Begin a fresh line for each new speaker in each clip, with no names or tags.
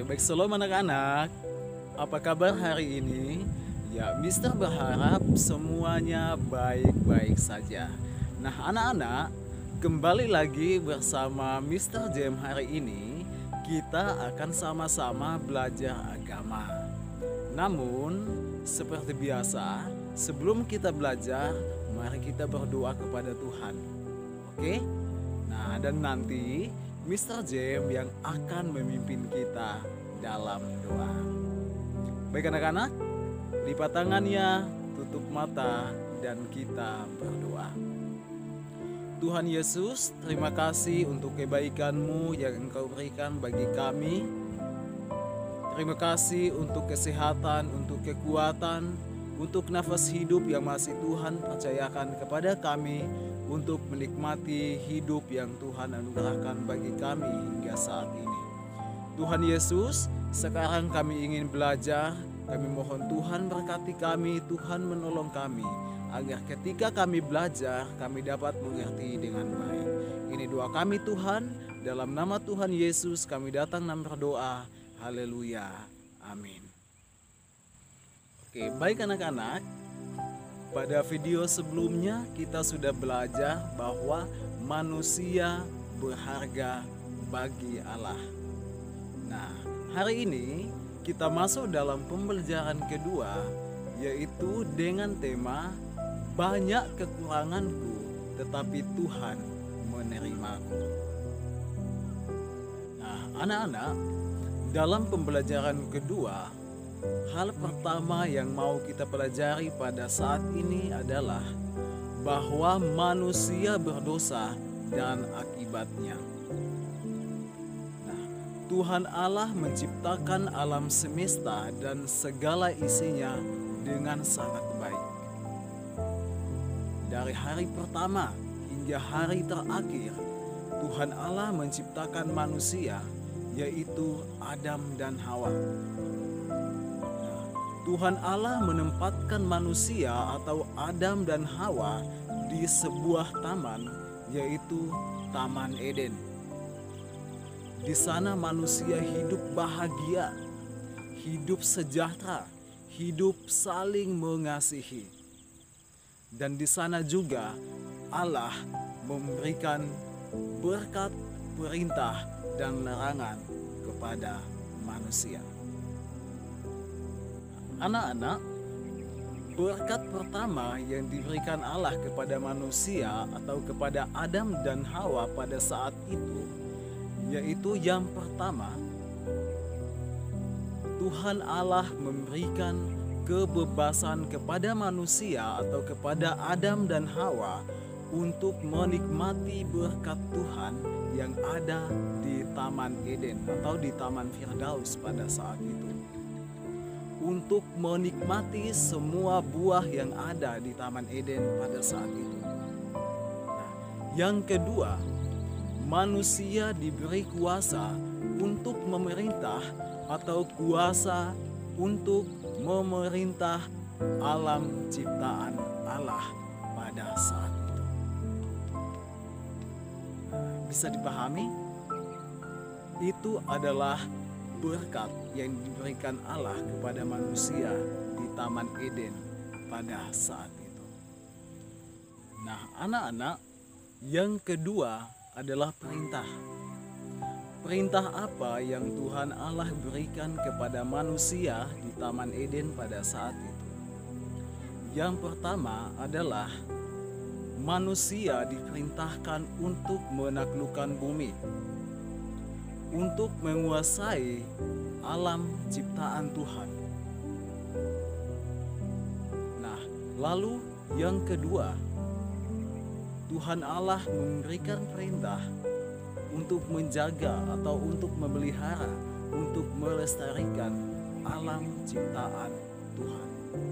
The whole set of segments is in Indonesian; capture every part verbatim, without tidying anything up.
baik shalom anak-anak. Apa kabar hari ini? Ya, Mister berharap semuanya baik-baik saja. Nah, anak-anak, kembali lagi bersama Mister Jem hari ini. Kita akan sama-sama belajar agama. Namun, seperti biasa, sebelum kita belajar, mari kita berdoa kepada Tuhan. Oke? Nah, dan nanti Mister Jem yang akan memimpin kita dalam doa. Baik anak-anak, lipat tangannya, tutup mata, dan kita berdoa. Tuhan Yesus, terima kasih untuk kebaikan-Mu yang Engkau berikan bagi kami. Terima kasih untuk kesehatan, untuk kekuatan, untuk nafas hidup yang masih Tuhan percayakan kepada kami, untuk menikmati hidup yang Tuhan anugerahkan bagi kami hingga saat ini. Tuhan Yesus, sekarang kami ingin belajar. Kami mohon Tuhan berkati kami, Tuhan menolong kami, agar ketika kami belajar, kami dapat mengerti dengan baik. Ini doa kami Tuhan, dalam nama Tuhan Yesus kami datang dan berdoa. Haleluya, amin. Oke, baik anak-anak. Pada video sebelumnya kita sudah belajar bahwa manusia berharga bagi Allah. Nah, hari ini kita masuk dalam pembelajaran kedua, yaitu dengan tema banyak kekuranganku tetapi Tuhan menerimaku. Nah, anak-anak, dalam pembelajaran kedua, hal pertama yang mau kita pelajari pada saat ini adalah bahwa manusia berdosa dan akibatnya. Nah, Tuhan Allah menciptakan alam semesta dan segala isinya dengan sangat baik. Dari hari pertama hingga hari terakhir, Tuhan Allah menciptakan manusia, yaitu Adam dan Hawa. Tuhan Allah menempatkan manusia atau Adam dan Hawa di sebuah taman, yaitu Taman Eden. Di sana manusia hidup bahagia, hidup sejahtera, hidup saling mengasihi. Dan di sana juga Allah memberikan berkat, perintah, dan larangan kepada manusia. Anak-anak, berkat pertama yang diberikan Allah kepada manusia atau kepada Adam dan Hawa pada saat itu, yaitu yang pertama, Tuhan Allah memberikan kebebasan kepada manusia atau kepada Adam dan Hawa untuk menikmati berkat Tuhan yang ada di Taman Eden atau di Taman Firdaus pada saat itu. Untuk menikmati semua buah yang ada di Taman Eden pada saat itu. Nah, yang kedua, manusia diberi kuasa untuk memerintah atau kuasa untuk memerintah alam ciptaan Allah pada saat itu. Bisa dipahami? Itu adalah berkat yang diberikan Allah kepada manusia di Taman Eden pada saat itu. Nah, anak-anak, yang kedua adalah perintah. Perintah apa yang Tuhan Allah berikan kepada manusia di Taman Eden pada saat itu? Yang pertama adalah manusia diperintahkan untuk menaklukkan bumi, untuk menguasai alam ciptaan Tuhan. Nah, lalu yang kedua, Tuhan Allah memberikan perintah untuk menjaga atau untuk memelihara, untuk melestarikan alam ciptaan Tuhan.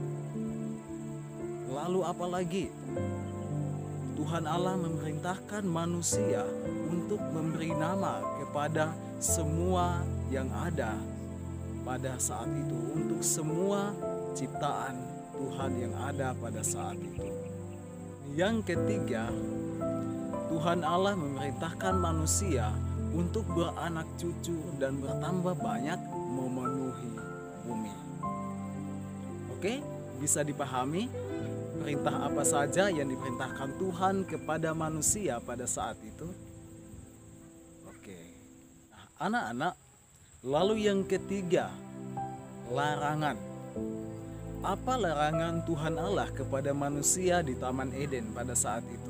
Lalu apa lagi? Tuhan Allah memerintahkan manusia untuk memberi nama kepada semua yang ada pada saat itu, untuk semua ciptaan Tuhan yang ada pada saat itu. Yang ketiga, Tuhan Allah memerintahkan manusia untuk beranak cucu dan bertambah banyak memenuhi bumi. Oke, bisa dipahami perintah apa saja yang diperintahkan Tuhan kepada manusia pada saat itu? Oke, nah, anak-anak, lalu yang ketiga, larangan. Apa larangan Tuhan Allah kepada manusia di Taman Eden pada saat itu?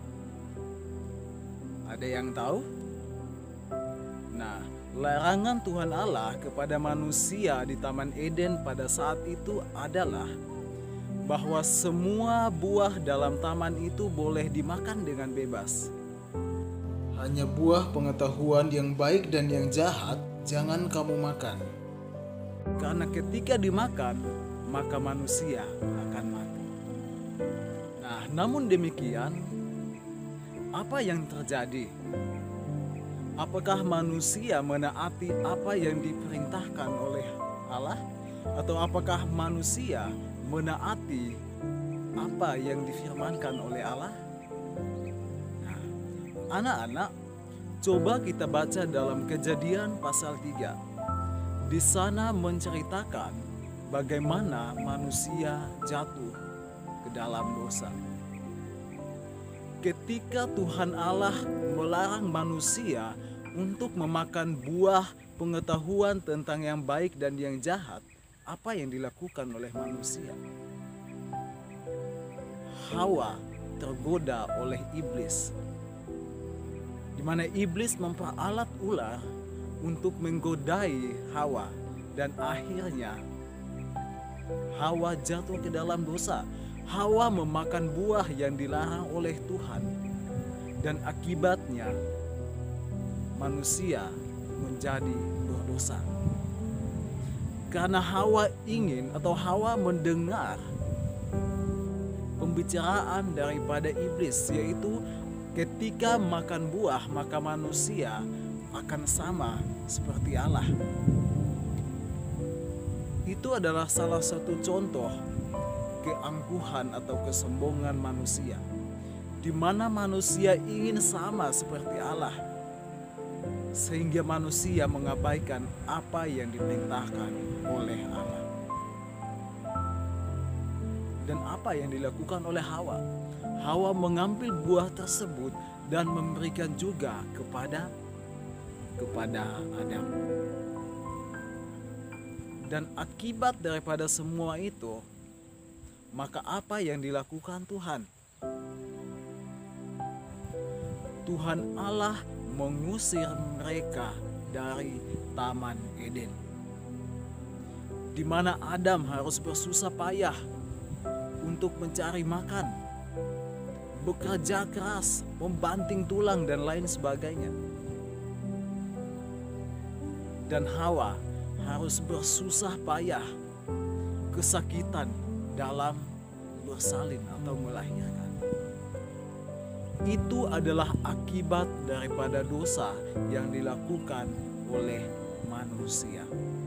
Ada yang tahu? Nah, larangan Tuhan Allah kepada manusia di Taman Eden pada saat itu adalah bahwa semua buah dalam taman itu boleh dimakan dengan bebas. Hanya buah pengetahuan yang baik dan yang jahat jangan kamu makan. Karena ketika dimakan, maka manusia akan mati. Nah, namun demikian, apa yang terjadi? Apakah manusia menaati apa yang diperintahkan oleh Allah? Atau apakah manusia menaati apa yang difirmankan oleh Allah? Nah, anak-anak, coba kita baca dalam Kejadian pasal tiga. Di sana menceritakan bagaimana manusia jatuh ke dalam dosa. Ketika Tuhan Allah melarang manusia untuk memakan buah pengetahuan tentang yang baik dan yang jahat, apa yang dilakukan oleh manusia? Hawa tergoda oleh iblis, di mana iblis memperalat ular untuk menggodai Hawa, dan akhirnya Hawa jatuh ke dalam dosa. Hawa memakan buah yang dilarang oleh Tuhan, dan akibatnya manusia menjadi berdosa. Karena Hawa ingin atau Hawa mendengar pembicaraan daripada iblis, yaitu ketika makan buah maka manusia akan sama seperti Allah. Itu adalah salah satu contoh keangkuhan atau kesombongan manusia, di mana manusia ingin sama seperti Allah, sehingga manusia mengabaikan apa yang diperintahkan oleh Allah. Dan apa yang dilakukan oleh Hawa? Hawa mengambil buah tersebut dan memberikan juga kepada kepada Adam. Dan akibat daripada semua itu, maka apa yang dilakukan Tuhan? Tuhan Allah mengusir mereka dari Taman Eden, di mana Adam harus bersusah payah untuk mencari makan, bekerja keras, membanting tulang dan lain sebagainya. Dan Hawa harus bersusah payah, kesakitan dalam bersalin atau melahirkan. Itu adalah akibat daripada dosa yang dilakukan oleh manusia.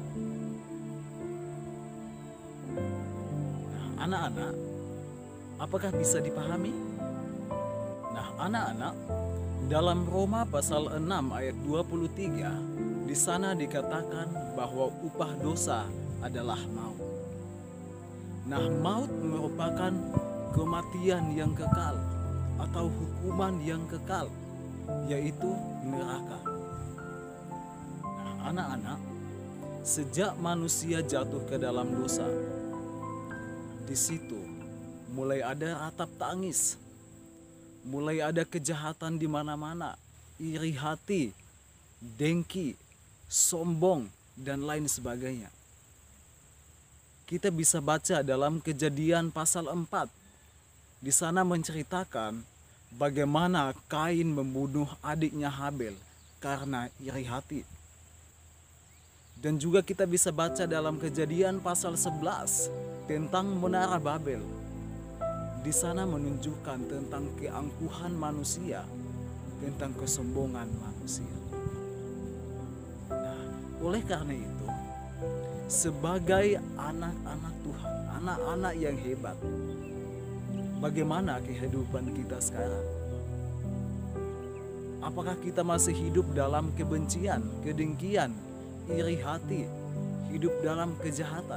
Nah, anak-anak, apakah bisa dipahami? Nah, anak-anak, dalam Roma pasal enam ayat dua puluh tiga, di sana dikatakan bahwa upah dosa adalah maut. Nah, maut merupakan kematian yang kekal atau hukuman yang kekal, yaitu neraka. Nah, anak-anak, sejak manusia jatuh ke dalam dosa, di situ mulai ada ratap tangis, mulai ada kejahatan di mana-mana, iri hati, dengki, sombong, dan lain sebagainya. Kita bisa baca dalam Kejadian pasal empat. Di sana menceritakan bagaimana Kain membunuh adiknya Habel karena iri hati. Dan juga kita bisa baca dalam Kejadian pasal sebelas tentang Menara Babel. Di sana menunjukkan tentang keangkuhan manusia, tentang kesombongan manusia. Nah, oleh karena itu, sebagai anak-anak Tuhan, anak-anak yang hebat, bagaimana kehidupan kita sekarang? Apakah kita masih hidup dalam kebencian, kedengkian, iri hati, hidup dalam kejahatan?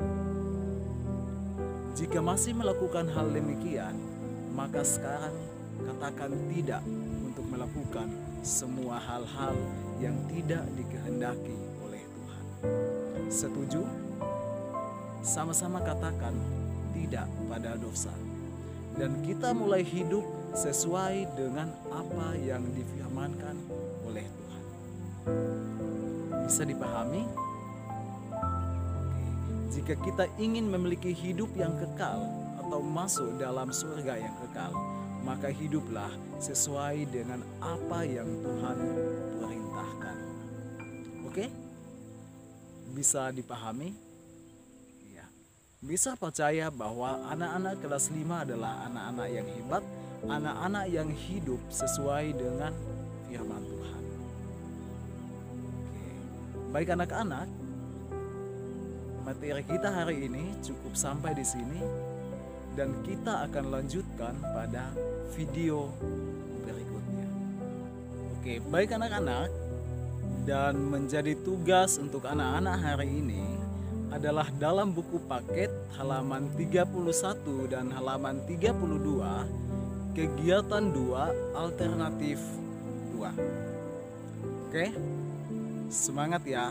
Jika masih melakukan hal demikian, maka sekarang katakan tidak untuk melakukan semua hal-hal yang tidak dikehendaki oleh Tuhan. Setuju? Sama-sama katakan tidak pada dosa. Dan kita mulai hidup sesuai dengan apa yang difirmankan oleh Tuhan. Bisa dipahami? Oke. Jika kita ingin memiliki hidup yang kekal atau masuk dalam surga yang kekal, maka hiduplah sesuai dengan apa yang Tuhan perintahkan. Oke? Bisa dipahami? Ya. Bisa percaya bahwa anak-anak kelas lima adalah anak-anak yang hebat, anak-anak yang hidup sesuai dengan firman Tuhan. Oke. Baik anak-anak, materi kita hari ini cukup sampai di sini dan kita akan lanjutkan pada video berikutnya. Oke, baik anak-anak, dan menjadi tugas untuk anak-anak hari ini adalah dalam buku paket halaman tiga puluh satu dan halaman tiga puluh dua, kegiatan dua alternatif dua. Oke, semangat ya.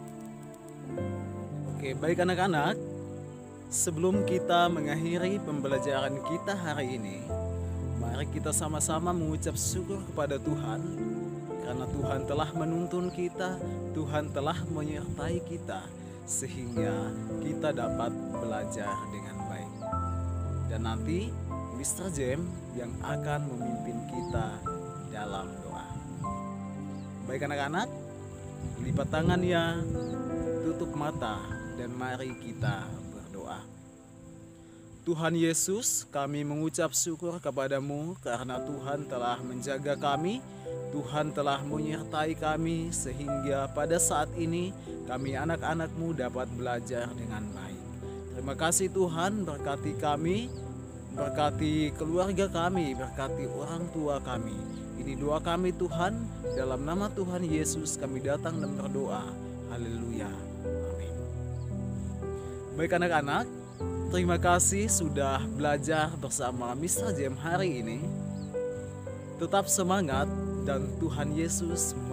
Oke, baik anak-anak, sebelum kita mengakhiri pembelajaran kita hari ini, mari kita sama-sama mengucap syukur kepada Tuhan karena Tuhan telah menuntun kita, Tuhan telah menyertai kita sehingga kita dapat belajar dengan baik. Dan nanti mister Jem yang akan memimpin kita dalam doa. Baik anak-anak, lipat tangannya, tutup mata, dan mari kita berdoa. Tuhan Yesus, kami mengucap syukur kepadamu karena Tuhan telah menjaga kami, Tuhan telah menyertai kami sehingga pada saat ini kami anak-anak-Mu dapat belajar dengan baik. Terima kasih Tuhan, berkati kami, berkati keluarga kami, berkati orang tua kami. Ini doa kami Tuhan, dalam nama Tuhan Yesus kami datang dan berdoa. Haleluya. Amin. Baik anak-anak, terima kasih sudah belajar bersama mister Jem hari ini. Tetap semangat dan Tuhan Yesus